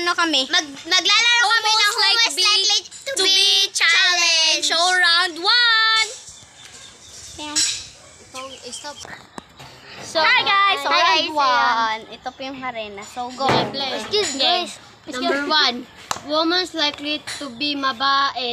ano kami? Maglalaro kami ng Who is likely to be challenge. So, round 1. Yan. Stop. So, hi guys! So, round 1. Ito po yung arena. So, go. Excuse me. Number 1. Woman's likely to be mabait.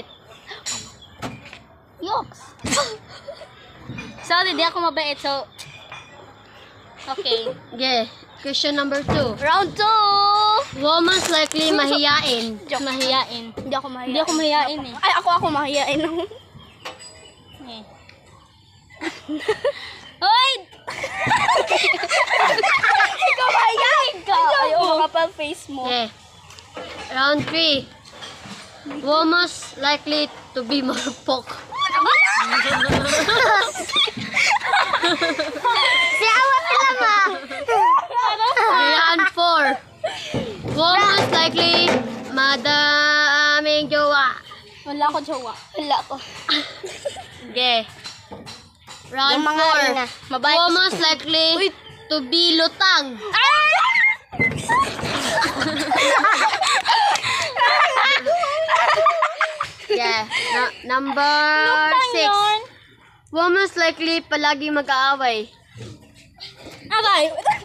Yoks. So, hindi ako mabait. So, okay. Okay. Question number 2. Round 2. Woman's likely mahiyain. Mahiyain. Hindi ako mahiyain eh. Ay, ako mahiyain. Okay. Hoy! Ikaw mahiyain ka. Ayaw makapal face mo. Okay. Round 3. Woman's likely to be marupok. Si Awa sila ma. Round 4. Woman's likely madaming jowa. Wala ko jowa. Wala ko. Okay. Round Yung mga arena. 4. Mabait. Woman's likely to be lutang. Yeah. Number 6. Woman's likely palagi mag-aaway. Abay.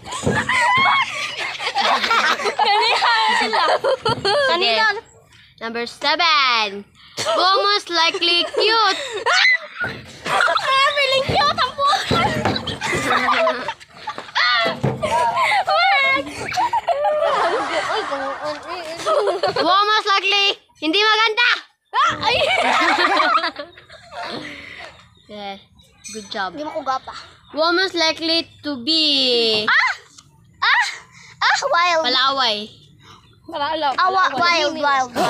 Kanina sila. Kanina. Number 7. Woman's likely cute. Feeling cute ang puto. Woman's likely hindi maganda. Ay! Yeah. Good job. Hindi mo ko gapa. Woman's likely to be Wild. palaway. Wild.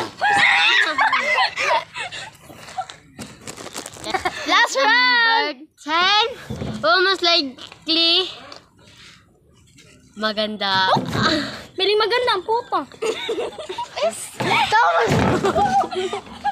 Last round. Number 10. Woman's likely maganda. Piling maganda ang puto.